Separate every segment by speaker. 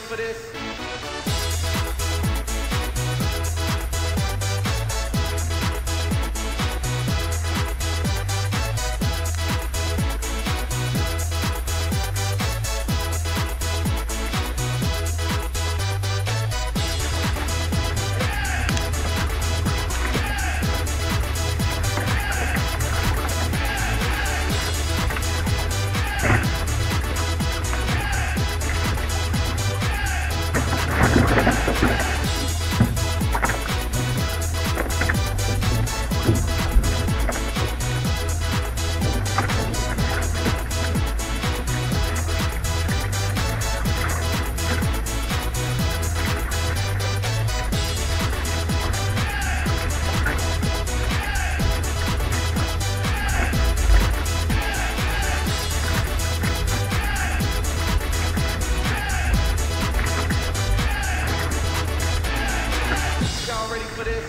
Speaker 1: for this? Y'all ready for this?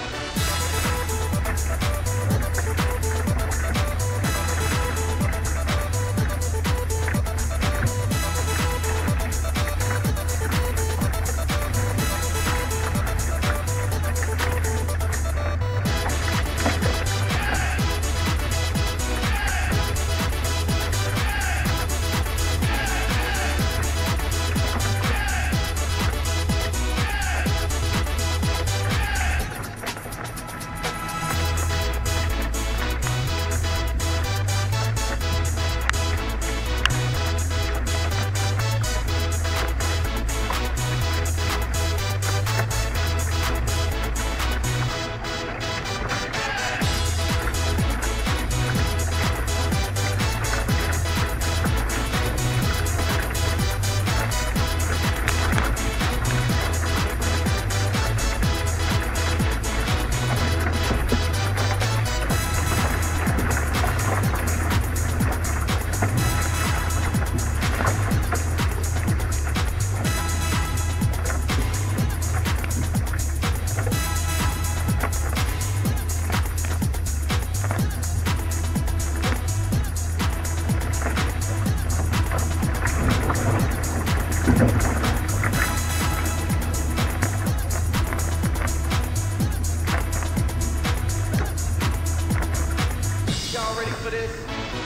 Speaker 1: Y'all ready for this?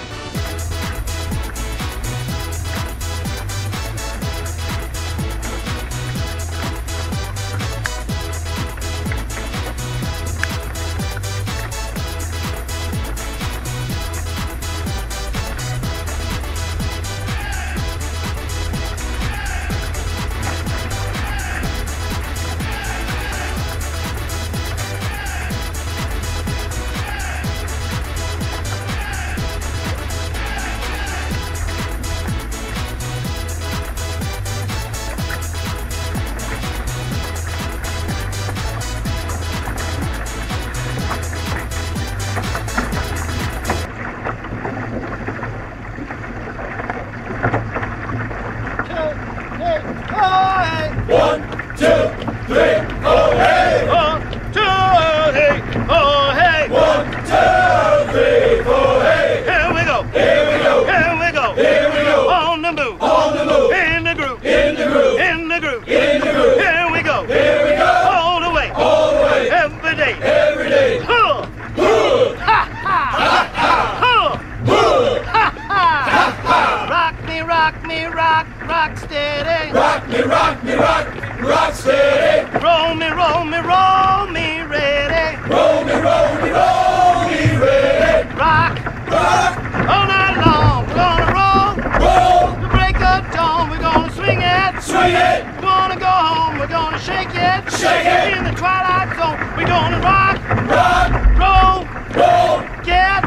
Speaker 2: One, two, three, oh hey!
Speaker 1: 1, 2, hey, oh hey!
Speaker 2: 1, 2, 3, 4, hey!
Speaker 1: Here we go!
Speaker 2: Here we go!
Speaker 1: Here we go!
Speaker 2: Here we go!
Speaker 1: On the move!
Speaker 2: On the move!
Speaker 1: In the groove!
Speaker 2: In the groove!
Speaker 1: In the groove!
Speaker 2: In the groove!
Speaker 1: Here we go!
Speaker 2: Here we go!
Speaker 1: All the way!
Speaker 2: All the way!
Speaker 1: Every day!
Speaker 2: Every day!
Speaker 1: Huh!
Speaker 2: Huh!
Speaker 1: Ha ha! Huh!
Speaker 2: Huh!
Speaker 1: Ha ha! Rock me, rock me, rock, rock steady!
Speaker 2: Rock me, rock me, rock steady!
Speaker 1: Roll me, roll me, roll me ready!
Speaker 2: Roll me, roll me, roll me ready!
Speaker 1: Rock!
Speaker 2: Rock!
Speaker 1: All night long, we're gonna roll!
Speaker 2: Roll!
Speaker 1: The break of dawn, we're gonna swing it!
Speaker 2: Swing it!
Speaker 1: We're gonna go home, we're gonna shake it!
Speaker 2: Shake it!
Speaker 1: In the twilight zone, we're gonna rock!
Speaker 2: Rock!
Speaker 1: Roll!
Speaker 2: Roll!
Speaker 1: Get!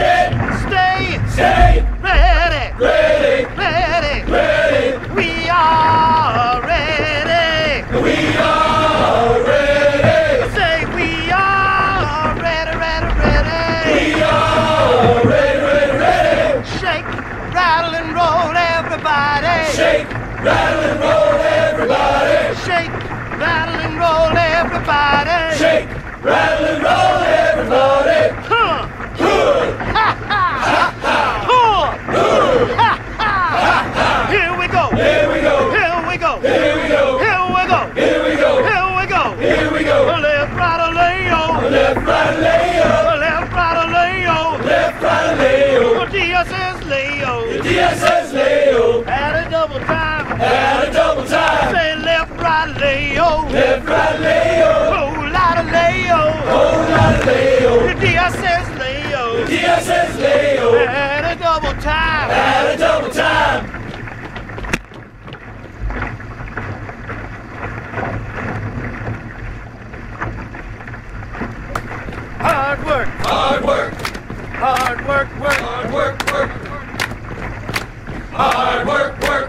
Speaker 1: Stay!
Speaker 2: Stay!
Speaker 1: Ready!
Speaker 2: Ready!
Speaker 1: Ready!
Speaker 2: Ready!
Speaker 1: We are ready!
Speaker 2: We are ready!
Speaker 1: Say we are ready, ready, ready!
Speaker 2: We are ready, ready, ready!
Speaker 1: Shake, rattle and roll, everybody!
Speaker 2: Shake, rattle and roll, everybody!
Speaker 1: Shake, rattle and roll, everybody!
Speaker 2: Shake, rattle and roll, everybody!
Speaker 1: Huh!
Speaker 2: Good!
Speaker 1: Ha ha! Huh! Ha ha! Here we go!
Speaker 2: Here we go!
Speaker 1: Here we go!
Speaker 2: Here Dia says lay-o.
Speaker 1: At a double time.
Speaker 2: At a double time.
Speaker 1: Say left, right, lay-o.
Speaker 2: Left, right, lay-o.
Speaker 1: Whole lot of lay-o.
Speaker 2: Whole lot of lay-o.
Speaker 1: The Dia says lay-o.
Speaker 2: Dia says lay-o.
Speaker 1: At a double time.
Speaker 2: At a double time.
Speaker 1: Hard work.
Speaker 2: Hard work.
Speaker 1: Hard work, work.
Speaker 2: Hard work, work. Hard work, work.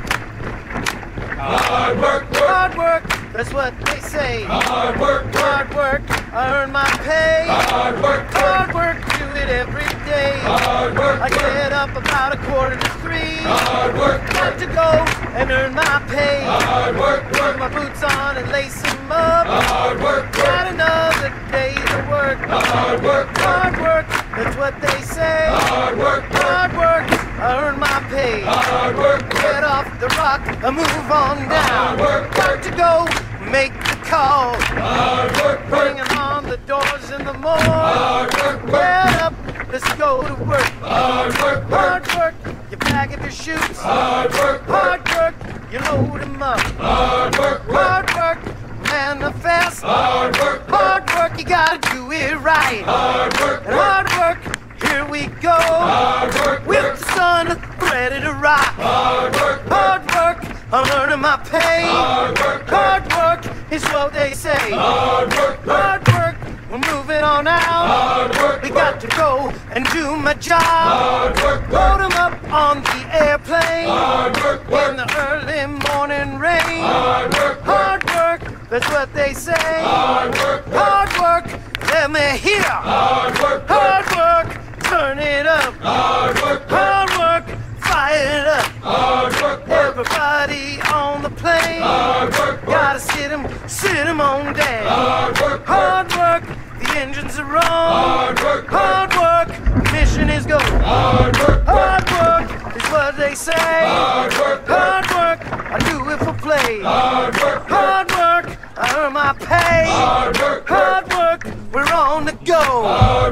Speaker 2: Hard work, work.
Speaker 1: Hard work, that's what they say.
Speaker 2: Hard work, work.
Speaker 1: Hard work, I earn my pay.
Speaker 2: Hard work, work.
Speaker 1: Hard work, do it every day.
Speaker 2: Hard work,
Speaker 1: I
Speaker 2: work.
Speaker 1: get up about 2:45.
Speaker 2: Hard work,
Speaker 1: Got
Speaker 2: work.
Speaker 1: to go and earn my pay.
Speaker 2: Hard work,
Speaker 1: Put
Speaker 2: work.
Speaker 1: my boots on and lace them up.
Speaker 2: Hard work,
Speaker 1: Got
Speaker 2: work.
Speaker 1: another day to work.
Speaker 2: Hard work, work.
Speaker 1: Hard work, that's what they say.
Speaker 2: Hard work, work.
Speaker 1: Hard work, I earn my pay.
Speaker 2: Hard work, work.
Speaker 1: Get off the rock and move on down.
Speaker 2: Hard work,
Speaker 1: Got
Speaker 2: work.
Speaker 1: to go, make the call.
Speaker 2: Hard work, work.
Speaker 1: Bringing on the doors in the morning.
Speaker 2: Hard work, work.
Speaker 1: Get up, let's go to work.
Speaker 2: Hard work, work.
Speaker 1: Hard work, you pack up your shoes.
Speaker 2: Hard work, work.
Speaker 1: Hard work, you load them up.
Speaker 2: Hard work, work.
Speaker 1: Hard work, manifest.
Speaker 2: Hard work, work.
Speaker 1: Hard work, you gotta do it right.
Speaker 2: Hard work,
Speaker 1: And
Speaker 2: work.
Speaker 1: hard work, here we go.
Speaker 2: Hard work,
Speaker 1: With
Speaker 2: work.
Speaker 1: the sun ready to rock.
Speaker 2: Hard work, work.
Speaker 1: Hard work, I'm earning my pay.
Speaker 2: Hard work, work.
Speaker 1: Hard work is what they say.
Speaker 2: Hard work, work.
Speaker 1: Hard work, we're moving on out.
Speaker 2: Hard work,
Speaker 1: We
Speaker 2: work.
Speaker 1: got to go and do my job.
Speaker 2: Hard work,
Speaker 1: Load
Speaker 2: work.
Speaker 1: them up on the airplane.
Speaker 2: Hard work,
Speaker 1: In
Speaker 2: work.
Speaker 1: the early morning rain.
Speaker 2: Hard work, work.
Speaker 1: Hard work, that's what they say.
Speaker 2: Hard work, work.
Speaker 1: Hard work, let me hear.
Speaker 2: Hard work, work.
Speaker 1: Hard work, turn it up.
Speaker 2: Hard work, work.
Speaker 1: Hard work, fire it up.
Speaker 2: Hard work, work.
Speaker 1: Everybody on the plane.
Speaker 2: Hard work, work.
Speaker 1: Gotta sit 'em on down.
Speaker 2: Hard work, work.
Speaker 1: Hard work, the engines are on.
Speaker 2: Hard work, work.
Speaker 1: Hard work, mission is go.
Speaker 2: Hard work, work.
Speaker 1: Hard work is what they say.
Speaker 2: Hard work, work.
Speaker 1: Hard work, I do it for play.
Speaker 2: Hard work, work.
Speaker 1: Hard work, I earn my pay.
Speaker 2: Hard work, work.
Speaker 1: Hard work, we're on the go.
Speaker 2: Hard